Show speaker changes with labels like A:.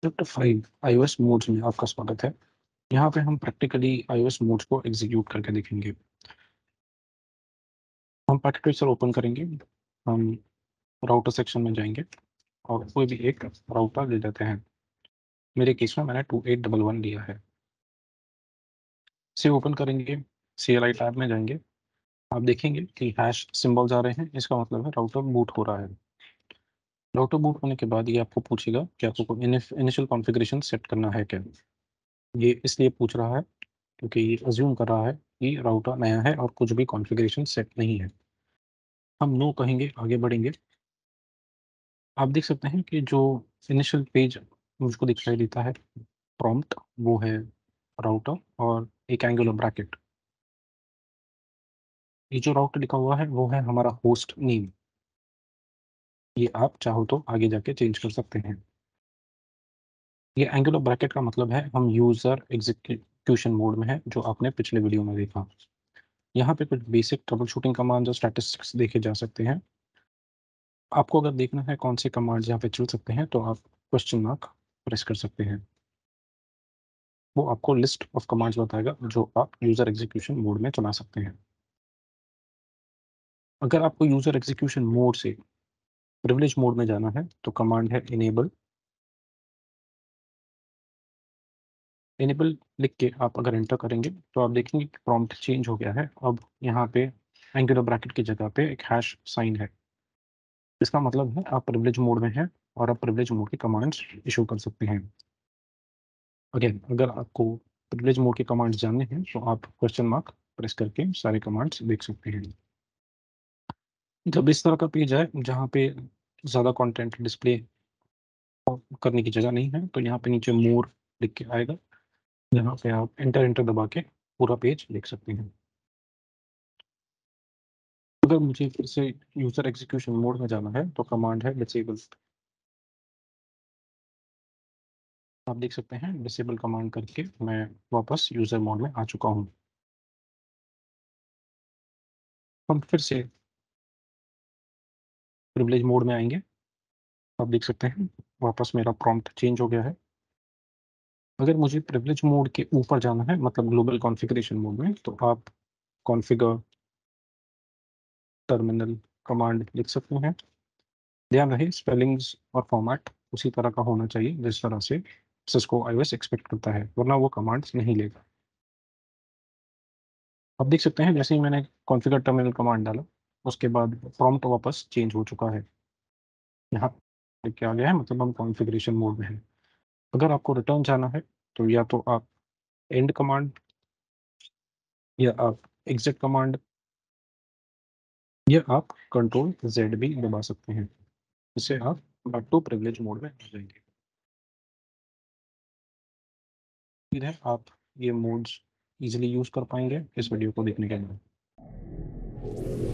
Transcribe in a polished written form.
A: Chapter 5 iOS modes में आपका स्वागत है। यहाँ पे हम प्रैक्टिकली iOS मोड्स को एग्जीक्यूट करके देखेंगे। हम पैकेट ट्रेसर ओपन करेंगे, हम राउटर सेक्शन में जाएंगे और कोई भी एक राउटर ले लेते हैं। मेरे केस में मैंने 2811 लिया है। इसे ओपन करेंगे, CLI टैब में जाएंगे। आप देखेंगे कि हैश सिंबल्स आ रहे हैं, इसका मतलब है राउटर बूट हो रहा है। राउटर बूट होने के बाद ये आपको पूछेगा कि आपको कोई इनिशियल कॉन्फ़िगरेशन सेट करना है क्या। ये इसलिए पूछ रहा है क्योंकि ये अज्यूम कर रहा है कि राउटर नया है और कुछ भी कॉन्फ़िगरेशन सेट नहीं है। हम नो कहेंगे, आगे बढ़ेंगे। आप देख सकते हैं कि जो इनिशियल पेज मुझको दिखाई देता है प्रॉम्प्ट, वो है राउटर और एक एंगुलर ब्रैकेट। ये जो राउटर लिखा हुआ है वो है हमारा होस्ट नेम। ये आप चाहो तो आगे जाके चेंज कर सकते हैं। ये एंगुलर ब्रैकेट का मतलब है हम यूज़र एग्जीक्यूशन मोड में है, जो आपने पिछले वीडियो में देखा। यहाँ पे कुछ बेसिक ट्रबल शूटिंग कमांड्स और स्टैटिस्टिक्स देखे जा सकते हैं। आपको अगर देखना है कौन से कमांड्स यहाँ पे चल सकते हैं, तो आप क्वेश्चन मार्क प्रेस कर सकते हैं। वो आपको लिस्ट ऑफ कमांड्स बताएगा जो आप यूज़र एग्जीक्यूशन मोड में चला सकते हैं। अगर आपको यूज़र एग्जीक्यूशन मोड से प्रिविलेज मोड में जाना है, तो कमांड है इनेबल। इनेबल लिख के आप अगर एंटर करेंगे, तो आप देखेंगे कि प्रॉम्प्ट चेंज हो गया है। अब यहाँ पे एंगुलर ब्रैकेट की जगह पे एक हैश साइन है। इसका मतलब है आप प्रिविलेज मोड में हैं और आप प्रिविलेज मोड के कमांड्स इशू कर सकते हैं। अगेन, अगर आपको प्रिविलेज मोड के कमांड्स जानने हैं, तो आप क्वेश्चन मार्क प्रेस करके सारे कमांड्स देख सकते हैं। जब इस तरह का पेज है जहाँ पे ज़्यादा कंटेंट डिस्प्ले करने की जगह नहीं है, तो यहाँ पे नीचे मोर लिख के आएगा, जहाँ पे आप एंटर एंटर दबा के पूरा पेज देख सकते हैं। अगर मुझे फिर से यूज़र एग्जीक्यूशन मोड में जाना है, तो कमांड है डिसेबल। आप देख सकते हैं डिसेबल कमांड करके मैं वापस यूज़र मोड में आ चुका हूँ। हम फिर से प्रिविलेज मोड में आएंगे। आप देख सकते हैं वापस मेरा प्रॉम्प्ट चेंज हो गया है। अगर मुझे प्रिविलेज मोड के ऊपर जाना है, मतलब ग्लोबल कॉन्फ़िगरेशन मोड में, तो आप कॉन्फ़िगर टर्मिनल कमांड लिख सकते हैं। ध्यान रहे स्पेलिंग्स और फॉर्मेट उसी तरह का होना चाहिए जिस तरह से सिस्को iOS एक्सपेक्ट करता है, वरना वो कमांड्स नहीं लेगा। आप देख सकते हैं जैसे ही मैंने कॉन्फ़िगर टर्मिनल कमांड डाला, उसके बाद प्रॉम्प्ट वापस चेंज हो चुका है। यहाँ लिख के आ गया है, मतलब हम कॉन्फ़िगरेशन मोड में हैं। अगर आपको रिटर्न जाना है, तो या तो आप एंड कमांड या आप एग्जिट कमांड या आप कंट्रोल जेड भी दबा सकते हैं। इससे आप बैक टू प्रिविलेज मोड में आ जाएंगे। उम्मीद है आप ये मोड्स इजीली यूज कर पाएंगे इस वीडियो को देखने के बाद।